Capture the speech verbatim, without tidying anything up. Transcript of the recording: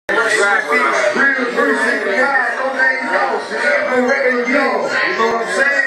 Real person, God, no name, no. You know what I'm saying?